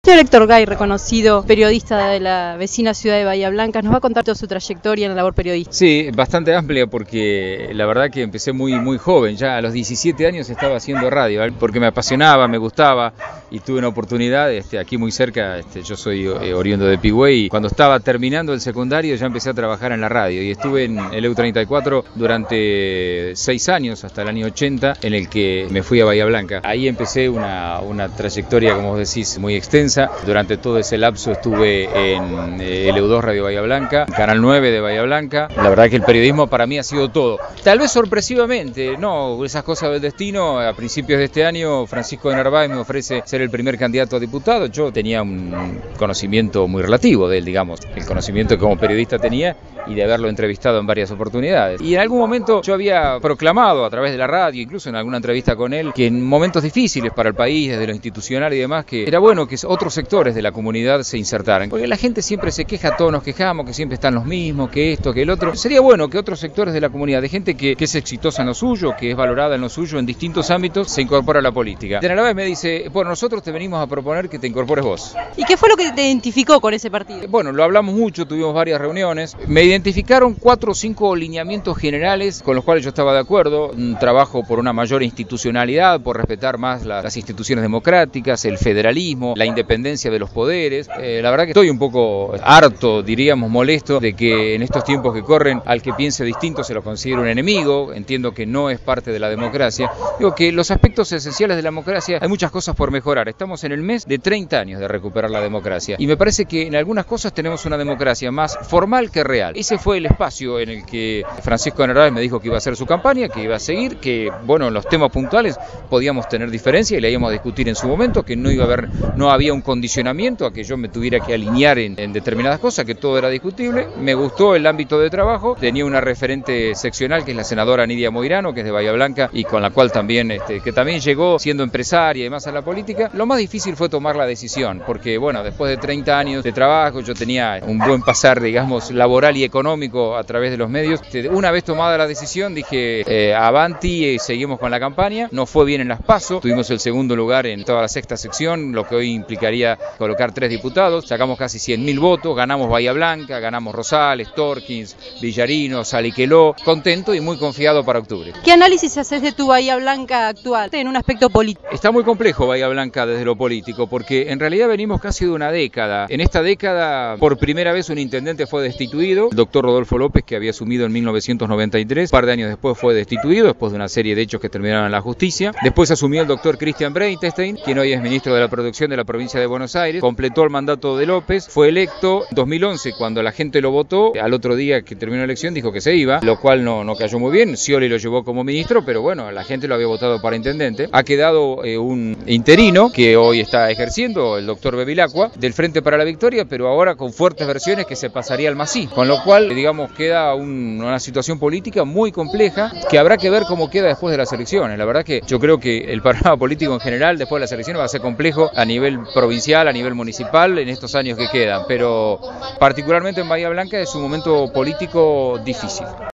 Señor Héctor Gay, reconocido periodista de la vecina ciudad de Bahía Blanca, nos va a contar toda su trayectoria en la labor periodística. Sí, bastante amplia porque la verdad que empecé muy joven, ya a los 17 años estaba haciendo radio, porque me apasionaba, me gustaba y tuve una oportunidad aquí muy cerca, yo soy oriundo de Pigüey, y cuando estaba terminando el secundario ya empecé a trabajar en la radio y estuve en el EU34 durante 6 años, hasta el año 80, en el que me fui a Bahía Blanca. Ahí empecé una trayectoria, como vos decís, muy extensa. Durante todo ese lapso estuve en el EU2 Radio Bahía Blanca, Canal 9 de Bahía Blanca. La verdad que el periodismo para mí ha sido todo. Tal vez sorpresivamente, no, esas cosas del destino. A principios de este año, Francisco de Narváez me ofrece ser el primer candidato a diputado. Yo tenía un conocimiento muy relativo de él, digamos, el conocimiento que como periodista tenía y de haberlo entrevistado en varias oportunidades. Y en algún momento yo había proclamado a través de la radio, incluso en alguna entrevista con él, que en momentos difíciles para el país, desde lo institucional y demás, que era bueno que otros sectores de la comunidad se insertaran. Porque la gente siempre se queja, todos nos quejamos, que siempre están los mismos, que esto, que el otro. Sería bueno que otros sectores de la comunidad, de gente que es exitosa en lo suyo, que es valorada en lo suyo en distintos ámbitos, se incorpora a la política. De Narváez me dice, bueno, nosotros te venimos a proponer que te incorpores vos. ¿Y qué fue lo que te identificó con ese partido? Bueno, lo hablamos mucho, tuvimos varias reuniones. Me identificaron 4 o 5 lineamientos generales con los cuales yo estaba de acuerdo. Un trabajo por una mayor institucionalidad, por respetar más las instituciones democráticas, el federalismo, la independencia de los poderes. La verdad que estoy un poco harto, diríamos molesto, de que en estos tiempos que corren al que piense distinto se lo considera un enemigo. Entiendo que no es parte de la democracia. Digo que los aspectos esenciales de la democracia hay muchas cosas por mejorar. Estamos en el mes de 30 años de recuperar la democracia y me parece que en algunas cosas tenemos una democracia más formal que real. Ese fue el espacio en el que Francisco de Narváez me dijo que iba a hacer su campaña, que iba a seguir, que bueno, en los temas puntuales podíamos tener diferencia y la íbamos a discutir en su momento, que no había un condicionamiento a que yo me tuviera que alinear en determinadas cosas, que todo era discutible. Me gustó el ámbito de trabajo, tenía una referente seccional que es la senadora Nidia Moirano, que es de Bahía Blanca y con la cual también, que también llegó siendo empresaria y demás a la política. Lo más difícil fue tomar la decisión, porque bueno, después de 30 años de trabajo, yo tenía un buen pasar, digamos, laboral y económico a través de los medios. Una vez tomada la decisión, dije, avanti, y seguimos con la campaña. No fue bien en las PASO, tuvimos el segundo lugar en toda la sexta sección, lo que hoy implicaría colocar 3 diputados, sacamos casi 100.000 votos, ganamos Bahía Blanca, ganamos Rosales, Torkins, Villarino, Saliqueló, contento y muy confiado para octubre. ¿Qué análisis haces de tu Bahía Blanca actual en un aspecto político? Está muy complejo Bahía Blanca desde lo político, porque en realidad venimos casi de una década. En esta década, por primera vez un intendente fue destituido, el doctor Rodolfo López, que había asumido en 1993, un par de años después fue destituido, después de una serie de hechos que terminaron en la justicia. Después asumió el doctor Cristian Breitestein, quien hoy es ministro de la Producción de la provincia de Buenos Aires, completó el mandato de López, fue electo en 2011 cuando la gente lo votó, al otro día que terminó la elección dijo que se iba, lo cual no cayó muy bien. Scioli lo llevó como ministro, pero bueno, la gente lo había votado para intendente. Ha quedado un interino que hoy está ejerciendo, el doctor Bevilacqua, del Frente para la Victoria, pero ahora con fuertes versiones que se pasaría al Masí, con lo cual, digamos, queda una situación política muy compleja que habrá que ver cómo queda después de las elecciones. La verdad que yo creo que el panorama político en general después de las elecciones va a ser complejo a nivel provincial, a nivel municipal, en estos años que quedan, pero particularmente en Bahía Blanca es un momento político difícil.